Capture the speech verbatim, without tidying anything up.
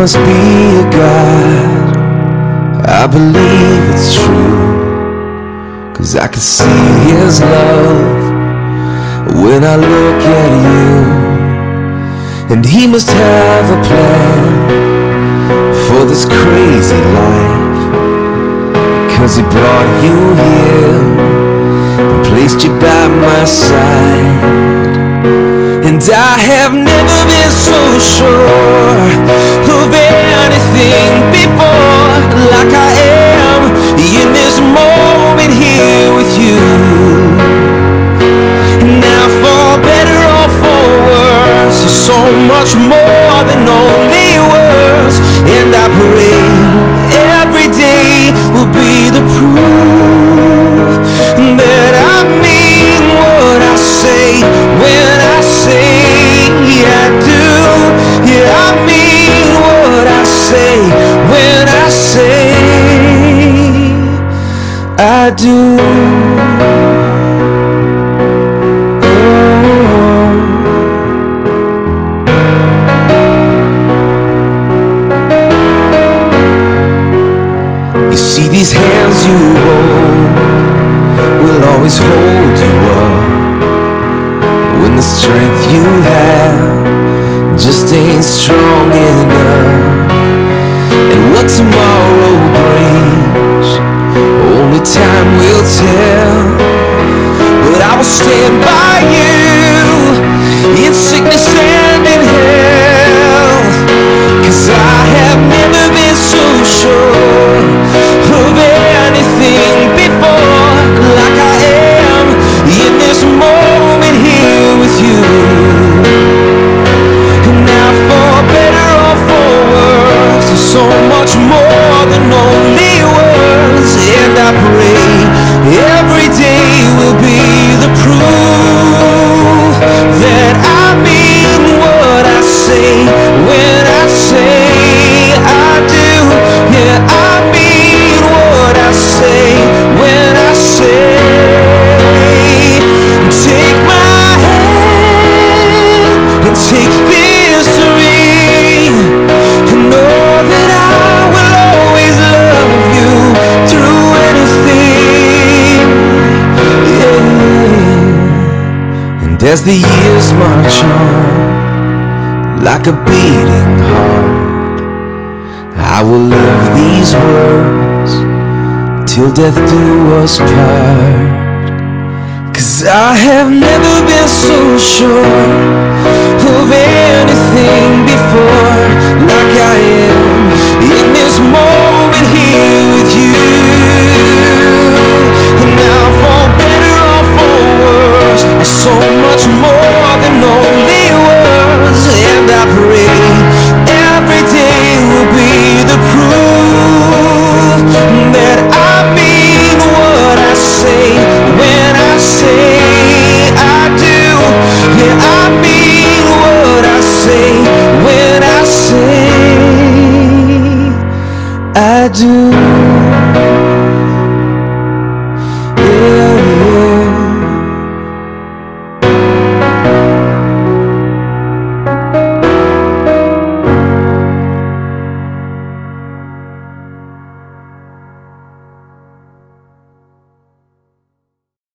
must be a God. I believe it's true, 'cause I can see His love when I look at you. And He must have a plan for this crazy life, 'cause He brought you here and placed you by my side. And I have never been so sure of anything before, like I am in this moment here with you. Now for better or for worse, so much more than only words. And I pray every day will be the proof that I mean what I say when I say I do. Yeah, I mean what I say when I say I do. These hands you hold will always hold you up when the strength you have just ain't strong enough. And what tomorrow brings, only time will tell. But I will stand by you in sickness and in health, 'cause I have never been so sure of anything before, like I am in this moment here with you. And now for better or for worse, there's so much more than only words. And I pray every day will be the proof that I mean what I say when I say I do. Yeah, I mean what I say when I say take my hand and take victory, and know that I will always love you through anything. Yeah. And as the years march on like a beating heart, I will live these words till death do us part. 'Cause I have never been so sure of anything before, like I am in this moment here with you. And now for better or for worse, so much more than only words. And I pray every day will be the proof that I mean what I say when I say I do. Yeah, I mean what I say when I say I do.